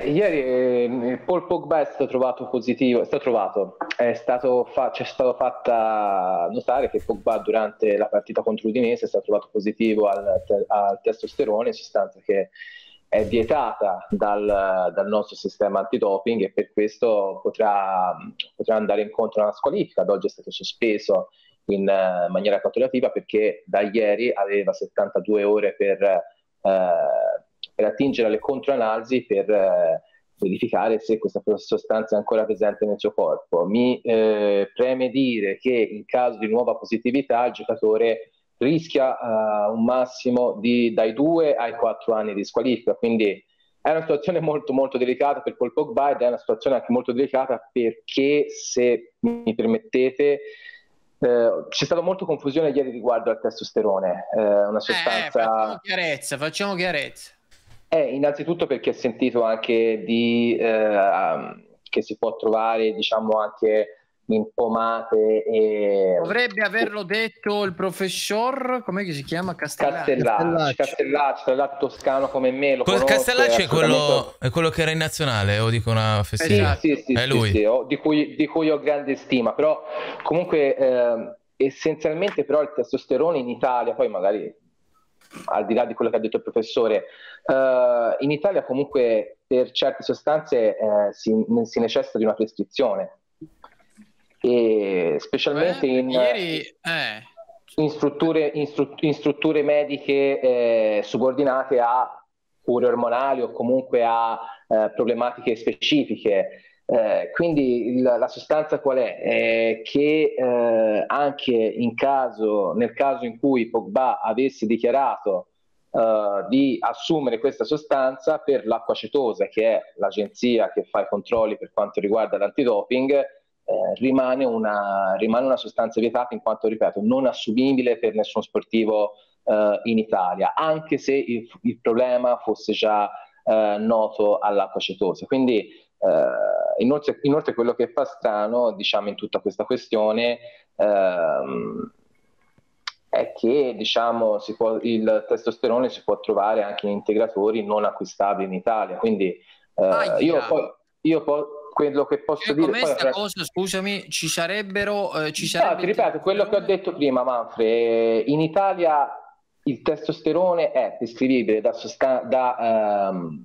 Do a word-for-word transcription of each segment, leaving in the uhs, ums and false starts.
ieri eh, Paul Pogba è stato trovato positivo, è stato trovato, è stato fa- c'è stato fatta notare che Pogba durante la partita contro l'Udinese è stato trovato positivo al, te- al testosterone, sostanza che è vietata dal, dal nostro sistema antidoping e per questo potrà, potrà andare incontro a una squalifica. Ad oggi è stato sospeso in uh, maniera cautellativa perché da ieri aveva settantadue ore per, uh, per attingere alle controanalisi per uh, verificare se questa sostanza è ancora presente nel suo corpo. Mi eh, preme dire che in caso di nuova positività il giocatore rischia uh, un massimo di dai due ai quattro anni di squalifica, quindi è una situazione molto molto delicata per Paul Pogba ed è una situazione anche molto delicata perché, se mi permettete, eh, c'è stata molta confusione ieri riguardo al testosterone, eh, una sostanza... Eh, facciamo chiarezza, facciamo chiarezza. Eh, innanzitutto perché ho sentito anche di, eh, che si può trovare, diciamo, anche in pomate e... Dovrebbe averlo detto il professor, com'è che si chiama? Castellacci. Castellacci, Castellacci, tra l'altro toscano come me, lo Col conosco. Castellacci è, assolutamente... quello, è quello che era in nazionale, o dico una fesseria? Sì, sì, sì, è sì, lui. sì, ho, di, cui, di cui ho grande stima, però comunque eh, essenzialmente però il testosterone in Italia, poi magari al di là di quello che ha detto il professore, eh, in Italia comunque per certe sostanze eh, si, si necessita di una prescrizione. E specialmente eh, in, ieri, eh. in, strutture, in, stru- in strutture mediche eh, subordinate a cure ormonali o comunque a eh, problematiche specifiche. Eh, quindi il, la sostanza qual è? È che eh, anche in caso, nel caso in cui Pogba avesse dichiarato Uh, di assumere questa sostanza, per l'acqua acetosa, che è l'agenzia che fa i controlli per quanto riguarda l'antidoping, eh, rimane, una, rimane una sostanza vietata, in quanto, ripeto, non assumibile per nessun sportivo uh, in Italia, anche se il, il problema fosse già uh, noto all'acqua acetosa. Quindi uh, inoltre, inoltre quello che fa strano, diciamo, in tutta questa questione uh, è che, diciamo, si può, il testosterone si può trovare anche in integratori non acquistabili in Italia, quindi eh, io poi io poi quello che posso e dire com'è poi sta cosa, scusami, ci sarebbero eh, ci sarebbe no, ti ripeto quello che ho detto prima, Manfred, in Italia il testosterone è prescrivibile da, sostan- da ehm,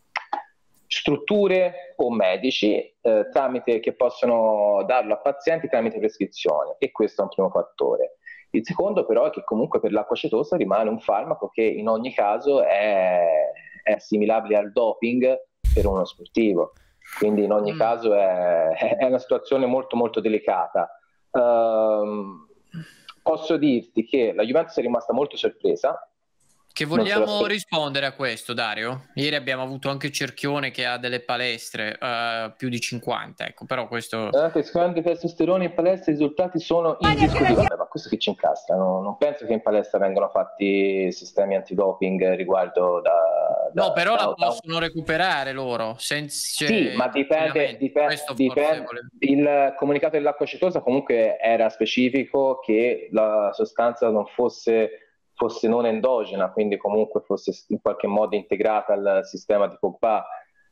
strutture o medici eh, tramite, che possono darlo a pazienti tramite prescrizione, e questo è un primo fattore. Il secondo però è che comunque per l'acqua acetosa rimane un farmaco che in ogni caso è, è assimilabile al doping per uno sportivo, quindi in ogni mm. caso è, è una situazione molto molto delicata. Um, posso dirti che la Juventus è rimasta molto sorpresa. Che vogliamo rispondere a questo, Dario? Ieri abbiamo avuto anche Cerchione che ha delle palestre, uh, più di cinquanta, ecco, però questo... Eh, secondo i testosterone in palestra i risultati sono indiscutibili. Vabbè, ma questo che ci incastra? No? Non penso che in palestra vengano fatti sistemi antidoping riguardo da... da no, però da, la da... possono recuperare loro. Senza, sì, ma dipende, dipende, dipende. Il comunicato dell'acqua acetosa comunque era specifico che la sostanza non fosse... fosse non endogena, quindi comunque fosse in qualche modo integrata al sistema di Pogba.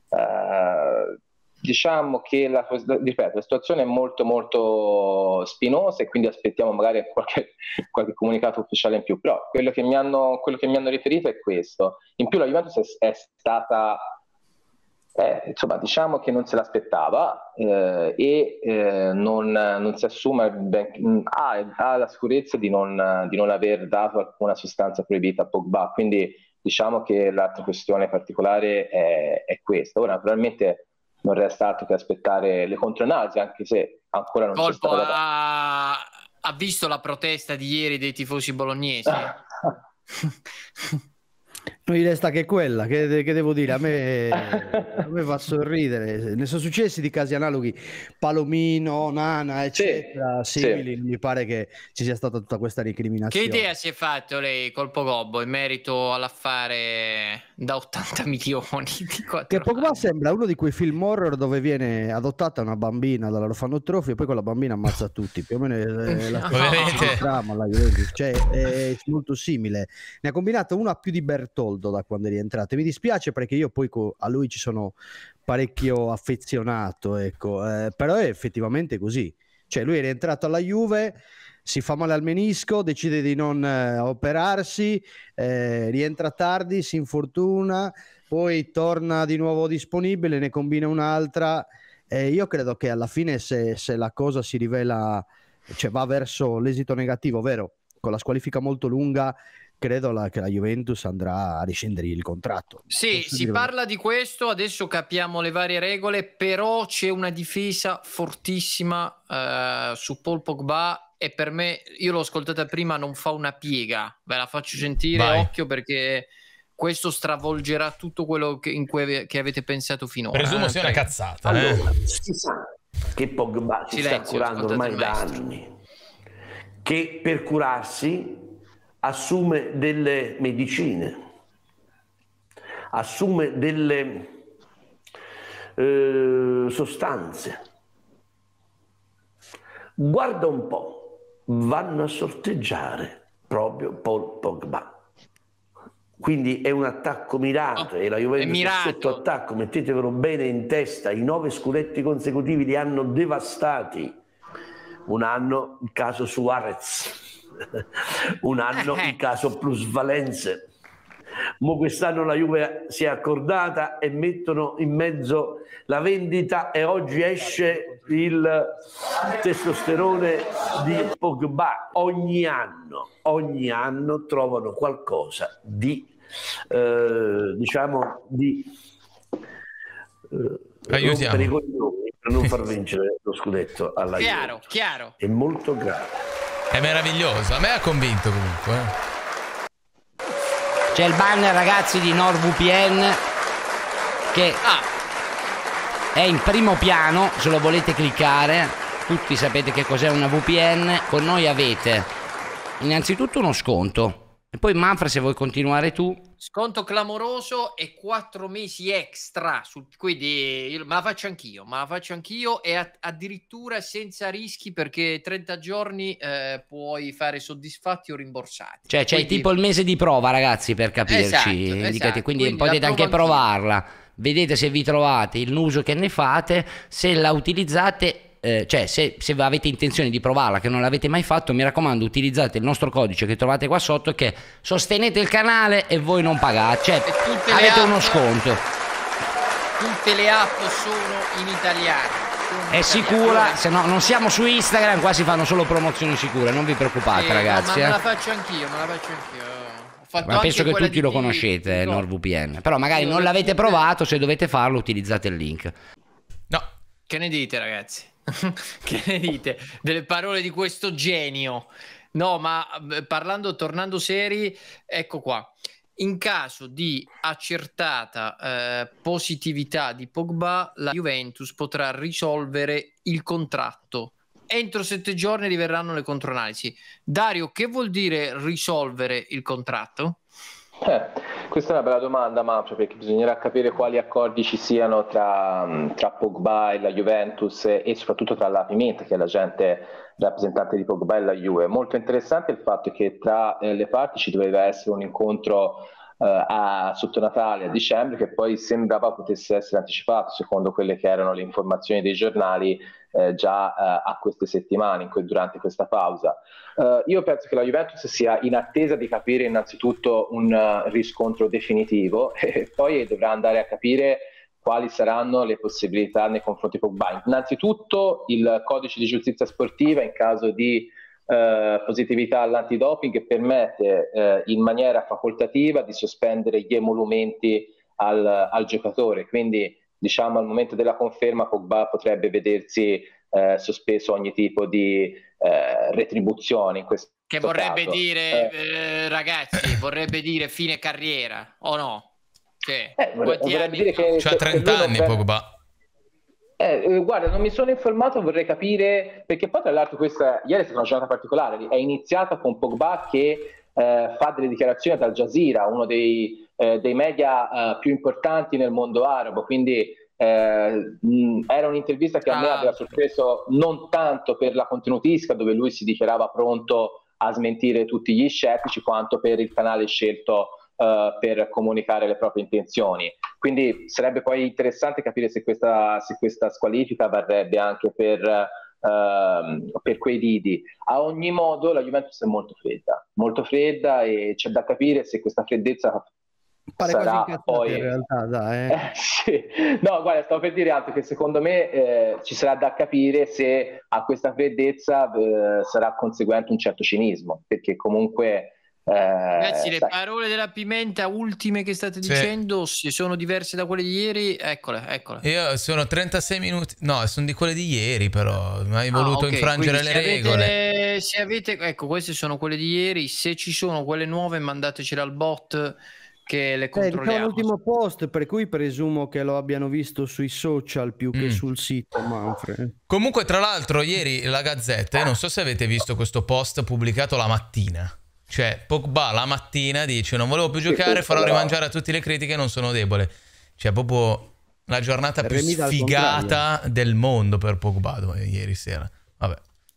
Uh, diciamo che la, ripeto, la situazione è molto molto spinosa e quindi aspettiamo magari qualche, qualche comunicato ufficiale in più, però quello che mi hanno, quello che mi hanno riferito è questo. In più la Juventus è, è stata Eh, insomma, diciamo che non se l'aspettava eh, e eh, non, non si assume ben, ha, ha la sicurezza di non, di non aver dato alcuna sostanza proibita a Pogba, quindi diciamo che l'altra questione particolare è, è questa. Ora naturalmente non resta altro che aspettare le controanalisi, anche se ancora non Colpo c'è stata ha... ha visto la protesta di ieri dei tifosi bolognesi? Non gli resta che quella, che, che devo dire, a me, a me fa sorridere. Ne sono successi di casi analoghi, Palomino, Nana, eccetera, sì, simili, sì. mi pare che ci sia stata tutta questa ricriminazione. Che idea si è fatto lei, Colpo Gobbo, in merito all'affare da ottanta milioni? Di che Pogba sembra uno di quei film horror dove viene adottata una bambina dall'orfanotrofio e poi quella bambina ammazza tutti, più o meno è la stessa trama, cioè, è molto simile. Ne ha combinato una più di Bertoldi, soldo da quando è rientrato. Mi dispiace perché io poi a lui ci sono parecchio affezionato, ecco, eh, però è effettivamente così. Cioè lui è rientrato alla Juve, si fa male al menisco, decide di non eh, operarsi, eh, rientra tardi, si infortuna, poi torna di nuovo disponibile, ne combina un'altra. Eh, io credo che alla fine se, se la cosa si rivela, cioè va verso l'esito negativo, vero? Con la squalifica molto lunga, credo la, che la Juventus andrà a riscindere il contratto. Sì, Posso si dire... parla di questo, adesso capiamo le varie regole, però c'è una difesa fortissima eh, su Paul Pogba e per me, io l'ho ascoltata prima, non fa una piega, ve la faccio sentire, Vai. Occhio, perché questo stravolgerà tutto quello che, in cui che avete pensato finora. Presumo eh, sia una prego. cazzata. Allora, Eh. si sa che Pogba si Silenzio, sta curando ascoltate ormai il da maestro. anni, che per curarsi assume delle medicine, assume delle eh, sostanze. Guarda un po', vanno a sorteggiare proprio Paul Pogba. Quindi è un attacco mirato Oh, e la Juventus è è mirato. sotto attacco, mettetevelo bene in testa, i nove scudetti consecutivi li hanno devastati. Un anno il caso Suarez, un anno il caso plusvalenze. Mo quest'anno la Juve si è accordata e mettono in mezzo la vendita e oggi esce il testosterone di Pogba. Ogni anno, ogni anno trovano qualcosa di, eh, diciamo, di eh, Aiutiamo. rompere i coglioni per non far vincere lo scudetto alla Chiaro, Juve. chiaro. È molto grave. È meraviglioso. A me ha convinto comunque. Eh. C'è il banner, ragazzi, di NordVPN che Ah, è in primo piano, se lo volete cliccare. Tutti sapete che cos'è una V P N. Con noi avete innanzitutto uno sconto. E poi Manfred, se vuoi continuare tu. sconto clamoroso e quattro mesi extra, sul, quindi io, me la faccio anch'io, me la faccio anch'io e a, addirittura senza rischi perché trenta giorni eh, puoi fare soddisfatti o rimborsati. Cioè c'è Quindi- tipo il mese di prova, ragazzi, per capirci. Esatto, indicati. esatto. Quindi, Quindi potete la anche provo anch'io. provarla. Vedete se vi trovate l'uso che ne fate, se la utilizzate. Eh, cioè se, se avete intenzione di provarla, che non l'avete mai fatto, mi raccomando, utilizzate il nostro codice che trovate qua sotto, che sostenete il canale e voi non pagate, cioè E tutte le avete uno app- sconto. Tutte le app sono in italiano. sono in È italiano. sicura, Allora, se no non siamo su Instagram, qua si fanno solo promozioni sicure, non vi preoccupate, sì, ragazzi. no, ma me eh. la faccio anch'io, me la faccio anch'io. Ho fatto Ma penso anche che quella tutti di lo T- conoscete, no. NordVPN, però magari Io non lo l'avete Google. provato, se dovete farlo utilizzate il link. No. Che ne dite, ragazzi? Che ne dite delle parole di questo genio? No, ma eh, parlando, tornando seri, ecco qua. In caso di accertata eh, positività di Pogba, la Juventus potrà risolvere il contratto. Entro sette giorni arriveranno le controanalisi. Dario, che vuol dire risolvere il contratto? Eh, questa è una bella domanda, Manfred, perché bisognerà capire quali accordi ci siano tra, tra Pogba e la Juventus e soprattutto tra la Pimenta, che è l'agente rappresentante di Pogba e la Juve. Molto interessante il fatto che tra eh, le parti ci doveva essere un incontro eh, a, sotto Natale, a dicembre, che poi sembrava potesse essere anticipato, secondo quelle che erano le informazioni dei giornali, eh, già eh, a queste settimane, in cui, durante questa pausa. Uh, io penso che la Juventus sia in attesa di capire innanzitutto un uh, riscontro definitivo e poi dovrà andare a capire quali saranno le possibilità nei confronti di Pogba. Innanzitutto il codice di giustizia sportiva in caso di uh, positività all'antidoping permette uh, in maniera facoltativa di sospendere gli emolumenti al, al giocatore, quindi diciamo al momento della conferma Pogba potrebbe vedersi uh, sospeso ogni tipo di Eh, retribuzione in questo Che vorrebbe caso. dire, eh, eh, ragazzi, vorrebbe dire fine carriera, o no? Cioè, eh, vorrebbe, quanti vorrebbe anni? dire che C'ha se- se trenta lui non anni pre- Pogba. Eh, eh, guarda, non mi sono informato, vorrei capire, perché poi tra l'altro questa ieri è stata una giornata particolare, è iniziata con Pogba che eh, fa delle dichiarazioni ad Al Jazeera, uno dei, eh, dei media eh, più importanti nel mondo arabo, quindi eh, mh, era un'intervista che a me Ah. aveva sorpreso non tanto per la contenutistica, dove lui si dichiarava pronto a smentire tutti gli scettici, quanto per il canale scelto uh, per comunicare le proprie intenzioni. Quindi sarebbe poi interessante capire se questa, se questa squalifica varrebbe anche per, uh, per quei lidi. A ogni modo la Juventus è molto fredda, molto fredda, e c'è da capire se questa freddezza pare sarà quasi poi in realtà, dai, eh. Eh, sì. No, guarda, stavo per dire altro, che secondo me eh, ci sarà da capire se a questa freddezza eh, sarà conseguente un certo cinismo, perché comunque eh, ragazzi, le sai, parole della Pimenta ultime che state Sì. dicendo, se sono diverse da quelle di ieri, eccole, eccole. Io sono trentasei minuti, no, sono di quelle di ieri, però mi hai Ah, voluto ok, infrangere quindi le se regole. avete- se avete, ecco, queste sono quelle di ieri, se ci sono quelle nuove mandatecele al bot che le Eh, diciamo controlliamo. l'ultimo post, per cui presumo che lo abbiano visto sui social più che Mm. sul sito, Manfred. Comunque, tra l'altro, ieri la Gazzetta, non so se avete visto questo post pubblicato la mattina. Cioè, Pogba la mattina dice: non volevo più giocare, farò rimangiare a tutti le critiche, non sono debole. Cioè, proprio la giornata più Remida al sfigata del mondo per Pogba ieri sera. Vabbè.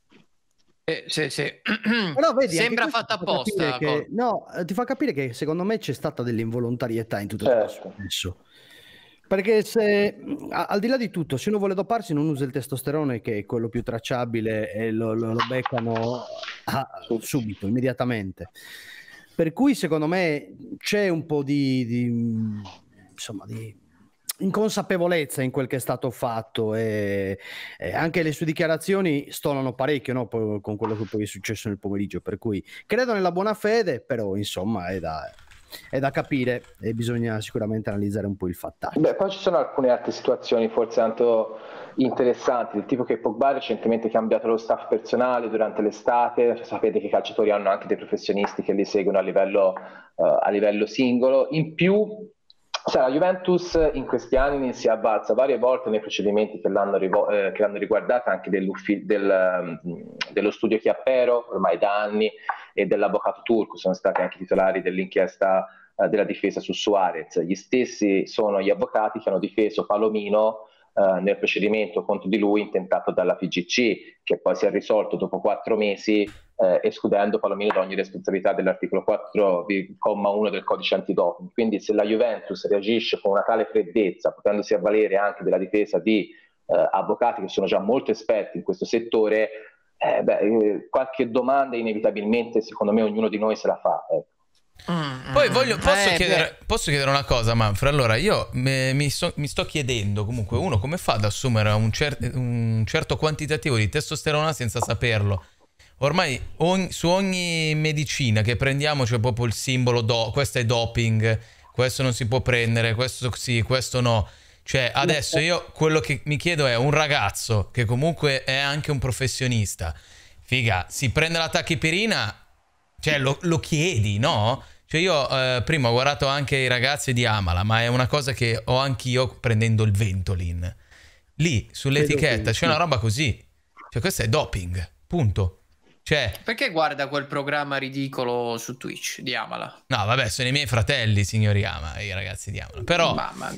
Eh, sì, sì. Però vedi, anche Sembra questo fatta ti fa capire apposta. che- Col- no, eh, ti fa capire che secondo me c'è stata dell'involontarietà in tutto questo certo. successo. Perché se, a- al di là di tutto, se uno vuole doparsi non usa il testosterone, che è quello più tracciabile, e lo, lo- lo beccano a- subito, immediatamente. Per cui secondo me c'è un po' di, di, insomma, di inconsapevolezza in quel che è stato fatto, e, e anche le sue dichiarazioni stonano parecchio, no? Poi, con quello che poi è successo nel pomeriggio, per cui credo nella buona fede, però insomma è da, è da capire e bisogna sicuramente analizzare un po' il fattaggio. Beh, poi ci sono alcune altre situazioni forse tanto interessanti, del tipo che Pogba ha recentemente cambiato lo staff personale durante l'estate. Sapete che i calciatori hanno anche dei professionisti che li seguono a livello, uh, a livello singolo. In più, cioè, la Juventus in questi anni si è avvalsa varie volte nei procedimenti che l'hanno, rivo- eh, che l'hanno riguardata, anche del, um, dello studio Chiappero, ormai da anni, e dell'avvocato turco. Sono stati anche titolari dell'inchiesta uh, della difesa su Suarez. Gli stessi sono gli avvocati che hanno difeso Palomino uh, nel procedimento contro di lui intentato dalla F I G C, che poi si è risolto dopo quattro mesi Eh, escludendo Palomino da ogni responsabilità dell'articolo quattro comma uno del codice antidoping. Quindi se la Juventus reagisce con una tale freddezza, potendosi avvalere anche della difesa di eh, avvocati che sono già molto esperti in questo settore, eh, beh, eh, qualche domanda inevitabilmente secondo me ognuno di noi se la fa. Eh. Mm, Poi mm, voglio, posso, eh, chiedere, posso chiedere una cosa, Manfred? Allora, io me- mi, so- mi sto chiedendo comunque, uno come fa ad assumere un, cer- un certo quantitativo di testosterona senza saperlo? Ormai ogni- su ogni medicina che prendiamo c'è proprio il simbolo, do- questo è doping, questo non si può prendere, questo sì, questo no. Cioè, adesso io quello che mi chiedo è: un ragazzo che comunque è anche un professionista, figa, si prende la tachipirina, cioè lo, lo chiedi, no? Cioè io eh, prima ho guardato anche i ragazzi di Amala, ma è una cosa che ho anch'io prendendo il Ventolin. Lì sull'etichetta c'è una roba così, cioè questo è doping, punto. Cioè, Perché guarda quel programma ridicolo su Twitch di Amala? no, vabbè, sono i miei fratelli, signori Ama, i ragazzi di Amala. Però, Mamma.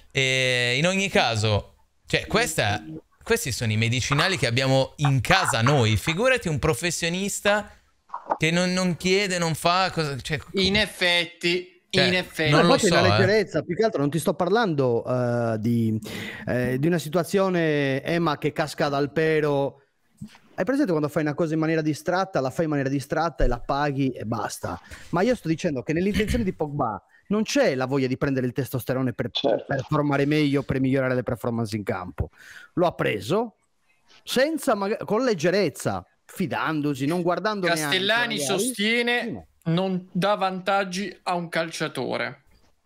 eh, in ogni caso, cioè, questa, questi sono i medicinali che abbiamo in casa noi. Figurati un professionista che non, non chiede, non fa cosa, cioè, In effetti, Cioè, in effetti. non Ma lo infatti so, una eh. leggerezza, più che altro non ti sto parlando eh, di, eh, di una situazione Emma che casca dal pero. Hai presente quando fai una cosa in maniera distratta, la fai in maniera distratta e la paghi e basta? Ma io sto dicendo che nell'intenzione di Pogba non c'è la voglia di prendere il testosterone per Certo. performare meglio, per migliorare le performance in campo. Lo ha preso senza maga- con leggerezza, fidandosi, non guardando Castellani neanche, magari. sostiene non dà vantaggi a un calciatore.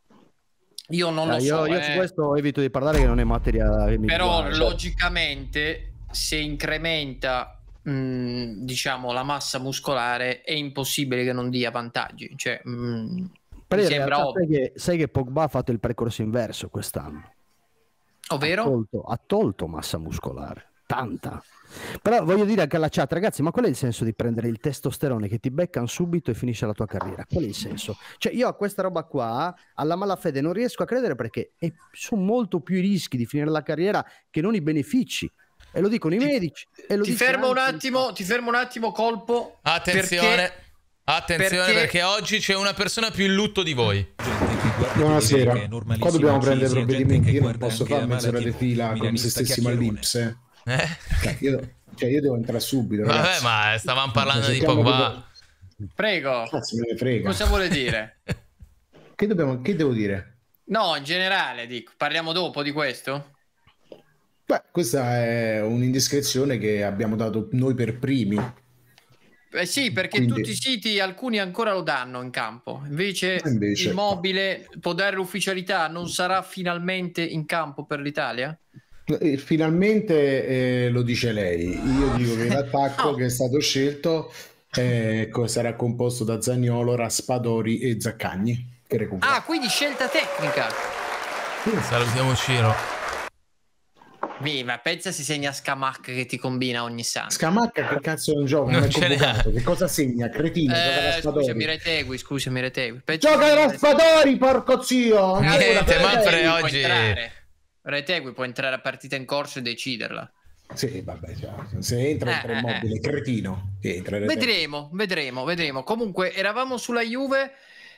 Io non lo Eh, so, io, io eh. su questo evito di parlare, che non è materia che mi Però riguarda. logicamente se incrementa mh, diciamo la massa muscolare è impossibile che non dia vantaggi, cioè mh, Però mi in sembra realtà ovvio. sai che, sai che Pogba ha fatto il percorso inverso quest'anno. Ha Ovvero? tolto, ha tolto massa muscolare, tanta. Però voglio dire anche alla chat, ragazzi, ma qual è il senso di prendere il testosterone che ti beccano subito e finisce la tua carriera? Qual è il senso? Cioè io a questa roba qua, alla malafede, non riesco a credere, perché è- sono molto più i rischi di finire la carriera che non i benefici. E lo dicono i medici. E lo Ti dice fermo un anche il- attimo, ti fermo un attimo, colpo. Attenzione. Perché, Attenzione perché... perché oggi c'è una persona più in lutto di voi. Buonasera. Qua dobbiamo prendere provvedimenti. Io non posso fare mezz'ora di fila come se stessimo all'Inps. Eh? Cioè, io, cioè io devo entrare subito. Vabbè, ragazzi. ma stavamo parlando di Pogba. Prego. Cazzo, me ne frega. Cosa vuole dire? Che, dobbiamo, che devo dire? No, in generale, dico. Parliamo dopo di questo? Beh, questa è un'indiscrezione che abbiamo dato noi per primi. Eh sì, perché Quindi... tutti i siti, alcuni ancora lo danno in campo. Invece, Invece... Immobile può dare l'ufficialità, non sarà finalmente in campo per l'Italia? Finalmente eh, lo dice lei. Io dico che l'attacco no. che è stato scelto eh, sarà composto da Zaniolo, Raspadori e Zaccagni. Che recupera. Ah, quindi scelta tecnica. Salutiamo Ciro. Mi, ma pensa si segna Scamacca che ti combina ogni santo. Scamacca che cazzo è un gioco? Non non è ce n'è. Che cosa segna? Cretino, eh, scusami Retegui, scusami Retegui. Gioca Raspadori, porco zio! Niente, Manfred Può oggi... entrare. Retegui può entrare a partita in corso e deciderla. Sì, vabbè, cioè, se entra, entra eh, Immobile, eh. cretino. Entra, vedremo, vedremo, vedremo. Comunque eravamo sulla Juve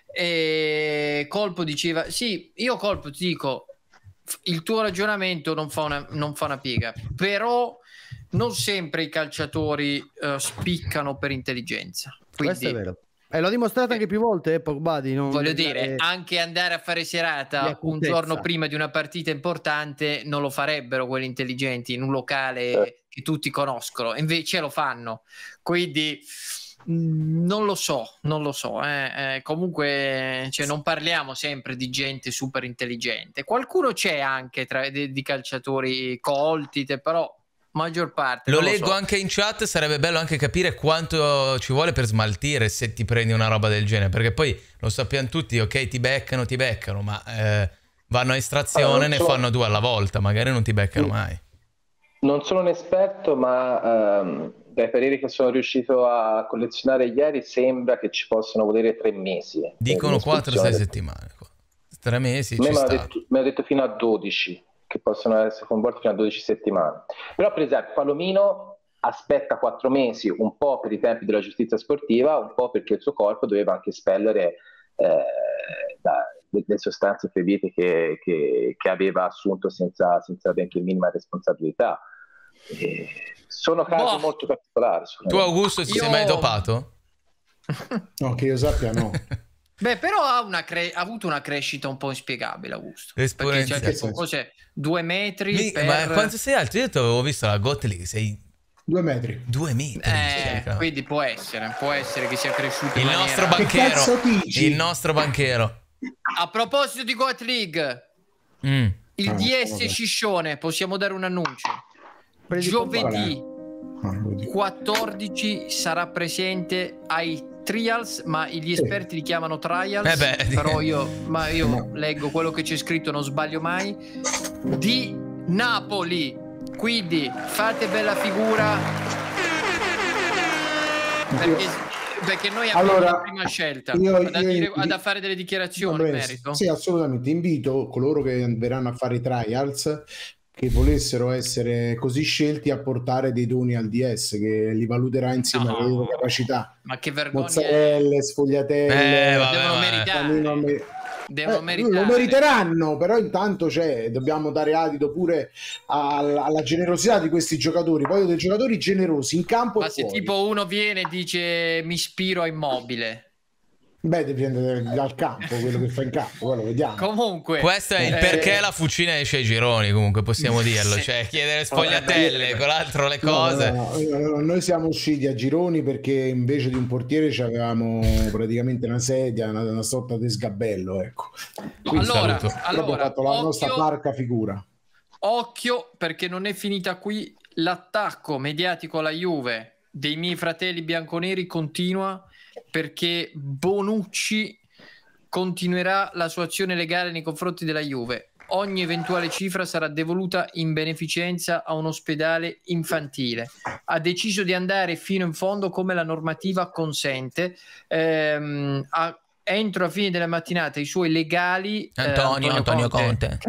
e Colpo diceva, sì, io Colpo ti dico, il tuo ragionamento non fa una, non fa una piega, però non sempre i calciatori uh, spiccano per intelligenza. Quindi, questo è vero. E eh, l'ho dimostrato anche più volte, eh, Pogba, di non voglio dire, eh, anche andare a fare serata un giorno prima di una partita importante non lo farebbero quelli intelligenti in un locale eh. che tutti conoscono, invece lo fanno. Quindi mh, non lo so, non lo so. Eh. Eh, comunque, cioè, non parliamo sempre di gente super intelligente. Qualcuno c'è anche tra di, di calciatori colti, però maggior parte lo non leggo lo so. Anche in chat. Sarebbe bello anche capire quanto ci vuole per smaltire se ti prendi una roba del genere, perché poi lo sappiamo tutti, ok, ti beccano ti beccano ma eh, vanno a estrazione, allora, ne so... fanno due alla volta, magari non ti beccano mm. mai. Non sono un esperto, ma ehm, dai pareri che sono riuscito a collezionare ieri sembra che ci possano volere tre mesi. Dicono quattro sei settimane, tre mesi ci me sta. Detto, mi ha detto fino a dodici che possono essere coinvolti fino a dodici settimane. Però per esempio Palomino aspetta quattro mesi, un po' per i tempi della giustizia sportiva, un po' perché il suo corpo doveva anche espellere eh, da, le sostanze proibite che, che, che aveva assunto senza, senza benché minima responsabilità. E sono casi boh. molto particolari. Tu Augusto ti io... sei mai dopato? No, che io sappia no. Beh, però ha, una cre- ha avuto una crescita un po' inspiegabile, Augusto. Perché cioè, tipo, cos'è? Due metri Mi, per... Ma quanto sei alto? Io ti avevo visto la Gottlieb, sei... Due metri. Due metri. Eh, quindi può essere, può essere che sia cresciuto il in nostro maniera... banchero. Il nostro banchero. A proposito di Gottlieb, mm. il ah, D S Sciscione, possiamo dare un annuncio. Giovedì quattordici sarà presente ai Trials, ma gli esperti li chiamano Trials, eh beh, però io, ma io no. leggo quello che c'è scritto, non sbaglio mai, di Napoli, quindi fate bella figura perché, perché noi abbiamo allora, la prima scelta io, da, io, dire, io, da fare delle dichiarazioni in merito. Sì, assolutamente, invito coloro che verranno a fare i Trials che volessero essere così scelti a portare dei doni al D S che li valuterà insieme no, alle loro capacità. Ma che vergogna! Mozzarelle, sfogliatelle, eh, vabbè, devono meritare. Me... Devono eh, meritare. Lo meriteranno, però intanto c'è, dobbiamo dare adito pure alla, alla generosità di questi giocatori. Poi dei giocatori generosi in campo. Ma e se fuori. tipo uno viene e dice mi ispiro a Immobile. Beh, dipende dal campo, quello che fa in campo, quello vediamo. Comunque, questo è il perché eh... la fucina esce ai gironi, comunque possiamo dirlo, sì. cioè chiedere sfogliatelle, con l'altro le cose. No, no, no, no, noi siamo usciti a gironi perché invece di un portiere avevamo praticamente una sedia, una, una sorta di sgabello, ecco. Quindi allora, allora fatto la occhio, nostra parca figura. Occhio, perché non è finita qui, l'attacco mediatico alla Juve dei miei fratelli bianconeri continua, perché Bonucci continuerà la sua azione legale nei confronti della Juve. Ogni eventuale cifra sarà devoluta in beneficenza a un ospedale infantile. Ha deciso di andare fino in fondo come la normativa consente. Ehm, a, entro a fine della mattinata i suoi legali Antonio, eh, Antonio, Antonio Conte, Conte. Che,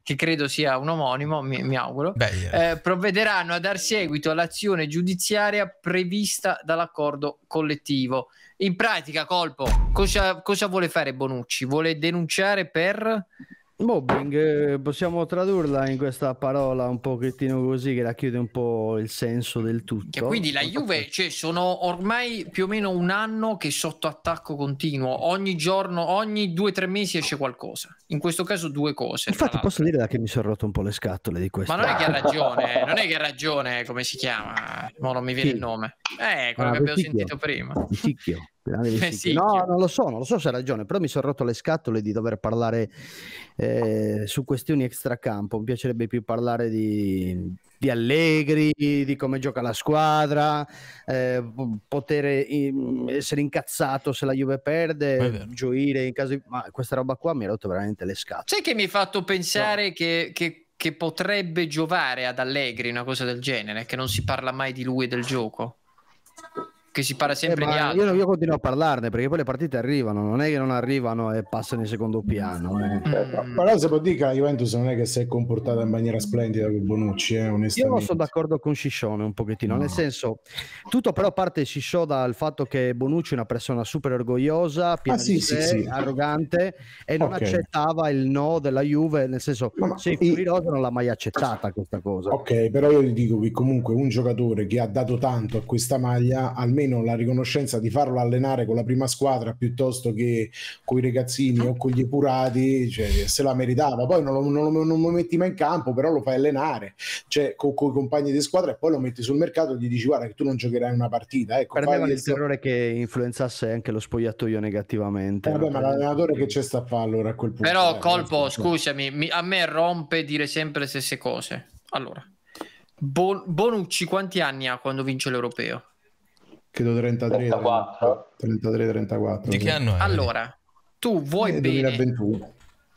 che credo sia un omonimo, mi, mi auguro, Beh, yeah. eh, provvederanno a dar seguito all'azione giudiziaria prevista dall'accordo collettivo. In pratica, Colpo, cosa, cosa vuole fare Bonucci? Vuole denunciare per... mobbing, eh, possiamo tradurla in questa parola un pochettino così che racchiude un po' il senso del tutto. Che quindi la Juve, cioè, sono ormai più o meno un anno che è sotto attacco continuo, ogni giorno, ogni due o tre mesi esce qualcosa, in questo caso due cose. Infatti posso dire da che mi sono rotto un po' le scatole di questo. Ma non è che ha ragione, non è che ha ragione, come si chiama? No, non mi viene Chi? il nome. Eh, quello Ah, che abbiamo Vesicchio. sentito prima. Vesicchio. Grande Vesicchio. Vesicchio. No, non lo so, non lo so se ha ragione, però mi sono rotto le scatole di dover parlare eh, su questioni extracampo. Mi piacerebbe più parlare di, di Allegri, di come gioca la squadra, eh, poter eh, essere incazzato se la Juve perde, gioire in caso di... Ma questa roba qua mi ha rotto veramente le scatole. Sai che mi hai fatto pensare no. che, che, che potrebbe giovare ad Allegri una cosa del genere, che non si parla mai di lui e del gioco? Che si parla sempre eh, di altro. Io, io continuo a parlarne perché poi le partite arrivano, non è che non arrivano e passano in secondo piano. Eh. Mm. Però si può dire che la Juventus non è che si è comportata in maniera splendida con Bonucci, eh, onestamente. Io non sono d'accordo con Sciscione un pochettino, no. Nel senso, tutto però parte Scisciò dal fatto che Bonucci è una persona super orgogliosa, piena ah, sì, di sì, sé, sì. arrogante e non okay. accettava il no della Juve, nel senso, ma, se i... fuori rosa non l'ha mai accettata questa cosa. Ok, però io ti dico che comunque un giocatore che ha dato tanto a questa maglia, almeno la riconoscenza di farlo allenare con la prima squadra piuttosto che con i ragazzini o con gli epurati, cioè, se la meritava. Poi non lo, non, lo, non lo metti mai in campo, però lo fai allenare, cioè con, con i compagni di squadra, e poi lo metti sul mercato e gli dici guarda che tu non giocherai una partita. Ecco, per me il terrore che influenzasse anche lo spogliatoio negativamente. Eh, vabbè, ma l'allenatore che c'è sta a fare allora a quel punto? Però eh, Colpo, scusami, mi, a me rompe dire sempre le stesse cose. Allora, Bon, Bonucci quanti anni ha quando vince l'Europeo? Credo trentatré, trentaquattro. trentatré trentaquattro. Di che anno è? Allora, tu vuoi eh, bene duemilaventuno.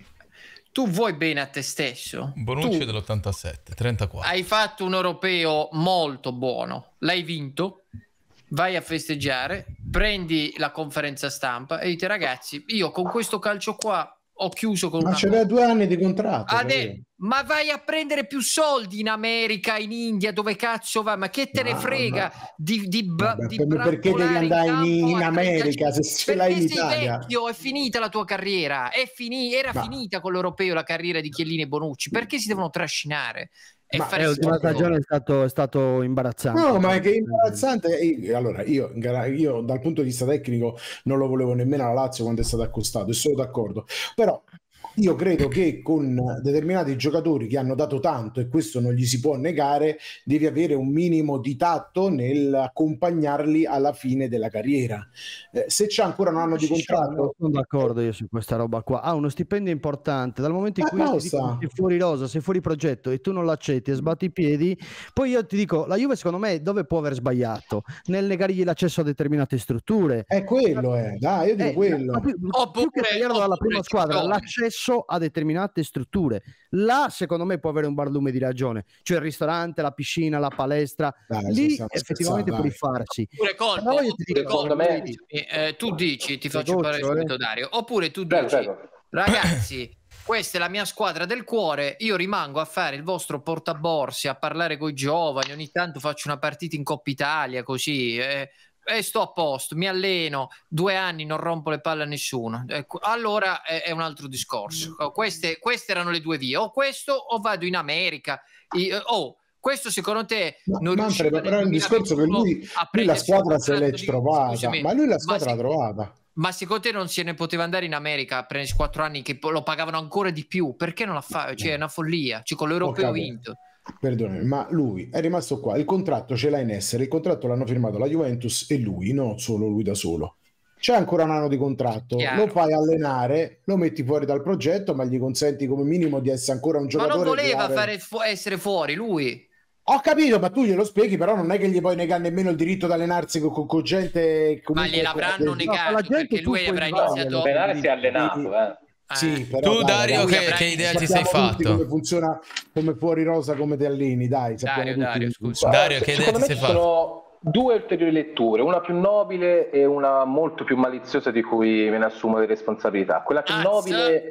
Tu vuoi bene a te stesso. Bonucci tu dell'ottantasette, trentaquattro. Hai fatto un europeo molto buono, l'hai vinto, vai a festeggiare, prendi la conferenza stampa e dite ragazzi, io con questo calcio qua ho chiuso con ma una c'era due anni di contratto. Ade- ma vai a prendere più soldi in America, in India, dove cazzo va? Ma che te ne frega ma... di, di, Vabbè, di perché devi andare in, in, in America se ce l'hai in Italia? Vecchio, è finita la tua carriera, è fini- era ma... finita con l'Europeo la carriera di Chiellini e Bonucci, perché si devono trascinare? E ma l'ultima stagione è stato, è stato imbarazzante. No, ma è che è imbarazzante. Allora, io, io dal punto di vista tecnico non lo volevo nemmeno alla Lazio quando è stato accostato, e sono d'accordo. Però io credo che con determinati giocatori che hanno dato tanto, e questo non gli si può negare, devi avere un minimo di tatto nell'accompagnarli alla fine della carriera. Eh, se c'è ancora un anno di contratto, sono d'accordo io su questa roba qua. Ha uno stipendio importante, dal momento in cui ah, ti dico, sei fuori rosa, sei fuori progetto e tu non l'accetti e sbatti i piedi, poi io ti dico, la Juve secondo me dove può aver sbagliato? Nel negargli l'accesso a determinate strutture. È quello, eh. Dai, io dico eh, quello. Più, più che tagliarlo dalla prima squadra, l'accesso a determinate strutture, là secondo me può avere un barlume di ragione, cioè il ristorante, la piscina, la palestra, dai, lì effettivamente può rifarsi. Oppure Colpo, oppure dico, Colpo me... eh, tu dici, ti faccio parlare subito Dario, oppure tu dici prego, prego. Ragazzi, questa è la mia squadra del cuore, io rimango a fare il vostro portaborsi, a parlare con i giovani, ogni tanto faccio una partita in Coppa Italia così eh, e sto a posto, mi alleno, due anni non rompo le palle a nessuno, ecco, allora è, è un altro discorso. Queste, queste erano le due vie, o questo o vado in America. I, oh, questo secondo te ma, non Manfred, però è un discorso che lui, lui la squadra se l'è trovata, scusami, ma lui la squadra l'ha se, trovata. Ma secondo te non se ne poteva andare in America a prendersi quattro anni che lo pagavano ancora di più? Perché non la fa? Cioè, è una follia, cioè, con l'Europeo vinto. Perdonami, ma lui è rimasto qua, il contratto ce l'ha in essere, il contratto l'hanno firmato la Juventus e lui, non solo lui da solo. C'è ancora un anno di contratto, Chiaro. Lo fai allenare, lo metti fuori dal progetto, ma gli consenti come minimo di essere ancora un giocatore. Ma non voleva fare... fare fu- essere fuori lui. Ho capito, ma tu glielo spieghi, però non è che gli puoi negare nemmeno il diritto di allenarsi con, con, con gente. Ma gliel'avranno negato, no, perché lui avrà iniziato. Allenare si è allenato, eh. Sì, però, tu dai, Dario dai, che, che idea ti sei fatto? Come funziona, come fuori rosa, come te alleni, dai, Dario, Dario, scusa. Dario, che idea ti sei fatto? Sono due ulteriori letture, una più nobile e una molto più maliziosa di cui me ne assumo le responsabilità. Quella più Azza. nobile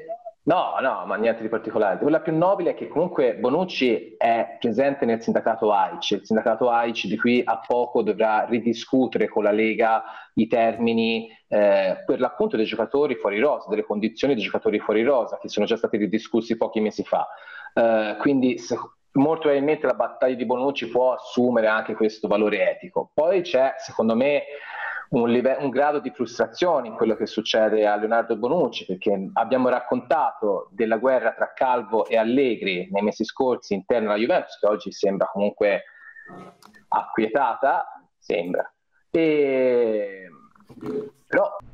No, no, ma niente di particolare. Quella più nobile è che comunque Bonucci è presente nel sindacato A I C. Il sindacato A I C di qui a poco dovrà ridiscutere con la Lega i termini eh, per l'appunto dei giocatori fuori rosa, delle condizioni dei giocatori fuori rosa, che sono già stati ridiscussi pochi mesi fa. Uh, quindi se, molto probabilmente la battaglia di Bonucci può assumere anche questo valore etico. Poi c'è, secondo me, un, live- un grado di frustrazione in quello che succede a Leonardo Bonucci, perché abbiamo raccontato della guerra tra Calvo e Allegri nei mesi scorsi interno alla Juventus, che oggi sembra comunque acquietata, sembra. E... però